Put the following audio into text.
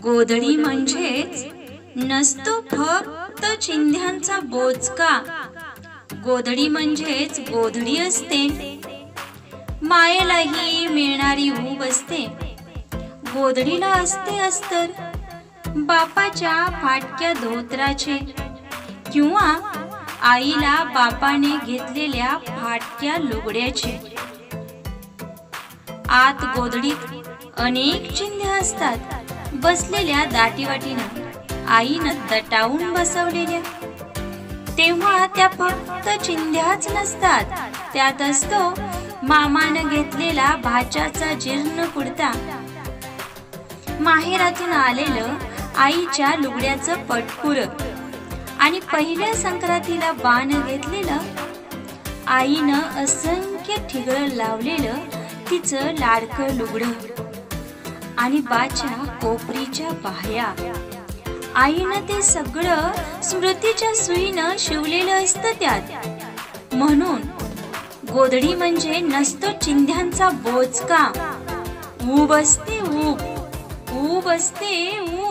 गोधडी म्हणजेच नसतो फक्त चिंध्यांचा बोचका, गोधडी म्हणजेच गोधडी असते, मायेलाही मिळणारी ऊब असते। गोधडीला असते अस्तर बापाच्या फाटक्या धोत्राचे, किंवा आईला बापाने घेतलेल्या फाटक्या लुगड्याचे। आत गोधडीत अनेक चिन्हे असतात, बसलेल्या दाटीवाटीनं आईनं दटावून बसवलेल्या। तेव्हा त्या फक्त चिंध्याच नसतात, त्यात असतो मामानं घेतलेला भाच्याचा जीर्ण कुडता, माहेरातून आलेलं आईच्या लुगड्याचं पटकुर, आणि पहिल्या संक्रांतीला बाण घेतलेलं आईनं असंख्य ठिगळं लावलेलं तिचं लाडकं लुगडं, आणि बाच्या कोपरीच्या बाह्या। आईनं ते सगळं स्मृतीच्या सुईनं शिवलेलं असतं त्यात। म्हणून गोधडी म्हणजे नसतो चिंध्यांचा बोचका, ऊब असते ऊब, ऊब असते ऊब।